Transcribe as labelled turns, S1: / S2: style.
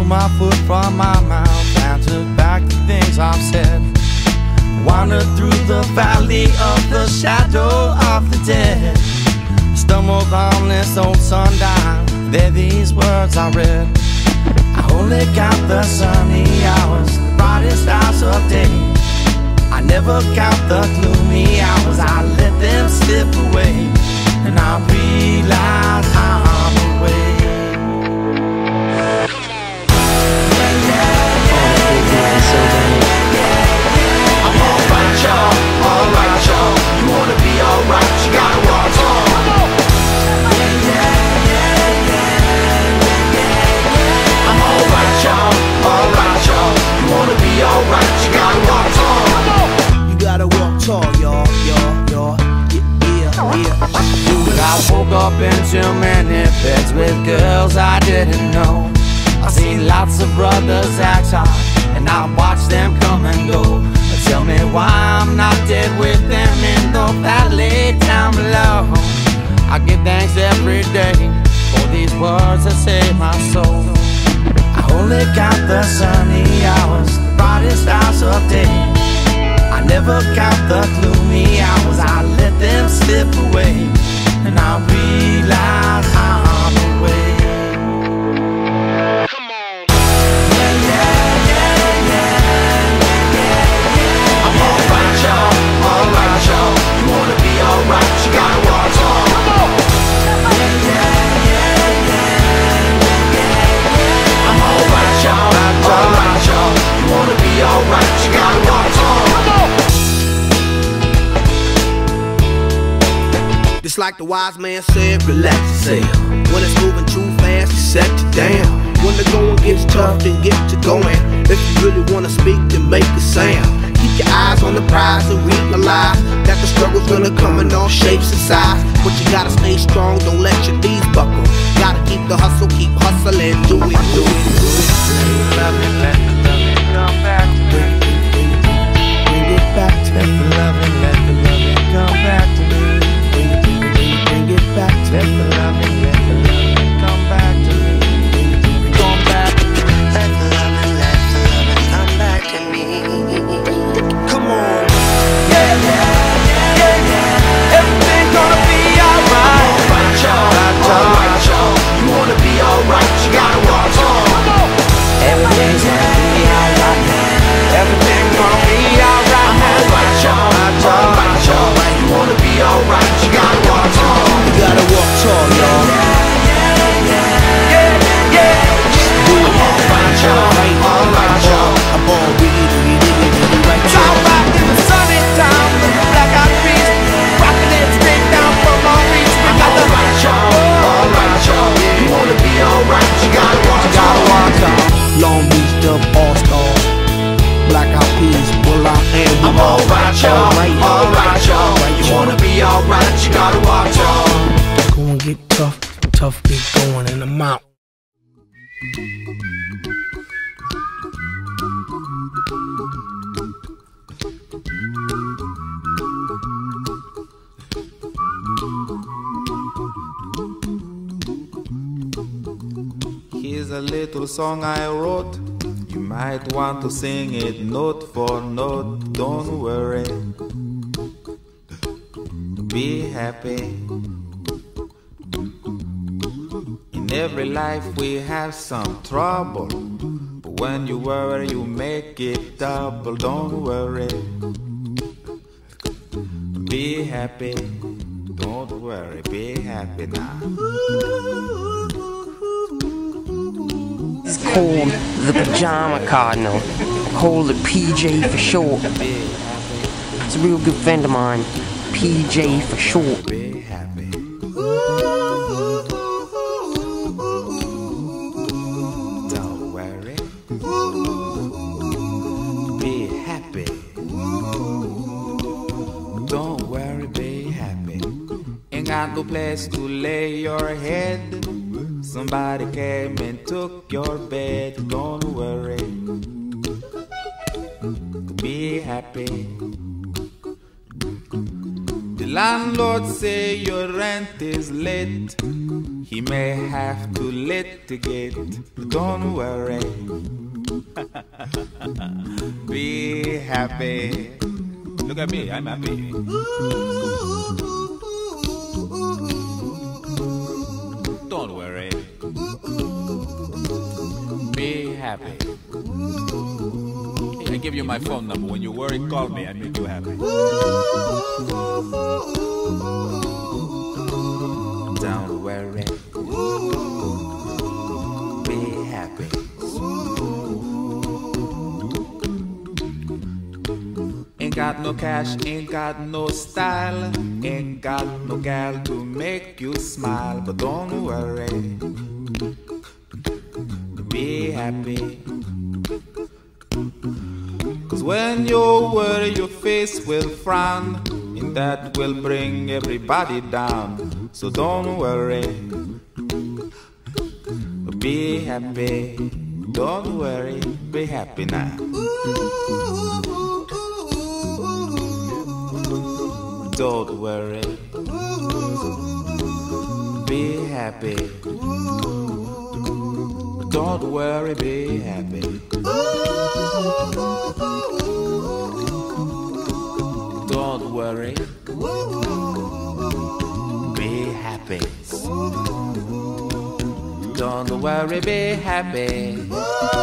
S1: my foot from my mouth and took back the things I've said. Wandered through the valley of the shadow of the dead. Stumbled on this old sundial, there these words I read. I only count the sunny hours, the brightest hours of day. I never count the gloomy hours, I let them slip away. And I realize I'm away. I'm alright, y'all, alright, y'all. You wanna be alright, you gotta walk on. I'm alright, y'all, alright, y'all. You wanna be alright, you gotta walk tall. You gotta walk tall, y'all. I woke up in too many beds with girls I didn't know. I seen lots of brothers act hard, and I watched them come and go. Tell me why I'm not dead with them in the valley down below. I give thanks every day for these words that save my soul. I only count the sunny hours, the brightest hours of day. I never count the gloomy hours, I let them slip away. And I realize I'm away. Come on. I'm alright, y'all, alright, y'all. You wanna be alright, you gotta walk tall. I'm alright, y'all, alright, y'all. You wanna be alright, you gotta walk tall.
S2: Just like the wise man said, relax yourself. When it's moving too fast, you set you down. When the going gets tough, then get you going. If you really wanna speak, then make a sound. Keep your eyes on the prize and realize that the struggle's gonna come in all shapes and sizes. But you gotta stay strong, don't let your knees buckle. Gotta keep the hustle, keep hustling, do it, do it, do it.
S1: Let me come back to me.
S2: Bring it back to me.
S1: Let the loving come back to me.
S2: Bring it back to
S1: Let
S2: me.
S1: the loving come back to me. Come back to me.
S3: Let the loving come back to me.
S2: Come on.
S1: Everything's gonna be alright.
S2: Alright, y'all. Alright, y'all. You wanna be alright, you gotta walk tall.
S1: Everything's gonna be alright. Everything's gonna be alright.
S2: Alright, y'all. Alright, y'all. You wanna be alright, you gotta walk tall. You gotta walk tall, y'all. Alright, y'all. Alright, y'all. I'm all right,
S1: Talk
S2: y'all.
S1: back in the sunny town, the blackout trees, rocking it straight down from our reach. We got the
S2: Alright, y'all. Alright, y'all. You wanna be alright, you gotta walk tall. Long Beach Dub All-Stars, Blackout Peas, Will I Am. I'm alright, y'all. Alright, y'all. You wanna be alright, you gotta walk tall. Gonna get tough, tough get going, and I'm out.
S4: Here's a little song I wrote. You might want to sing it note for note. Don't worry, be happy. In every life we have some trouble, but when you worry you make it double. Don't worry, be happy. Don't worry, be happy now.
S5: It's called the Pajama Cardinal. Called it PJ for short. It's a real good friend of mine. PJ for short.
S4: Be happy. Don't worry, be happy. Don't worry, be happy. Ain't got no place to lay your head. Somebody came and took your bed. Don't worry, be happy. The landlord say your rent is late. He may have to litigate, but don't worry. Be happy. Look at me, I'm happy. Don't worry. Be happy. I give you my phone number. When you worry, call me. I make you happy. Don't worry. Be happy. Ain't got no cash, ain't got no style, ain't got no gal to make you smile, but don't worry. Be happy. Cause when you worry, your face will frown, and that will bring everybody down. So don't worry. Be happy. Don't worry. Be happy now. Don't worry. Be happy. Don't worry, be happy. Don't worry. Be happy. Don't worry, be happy.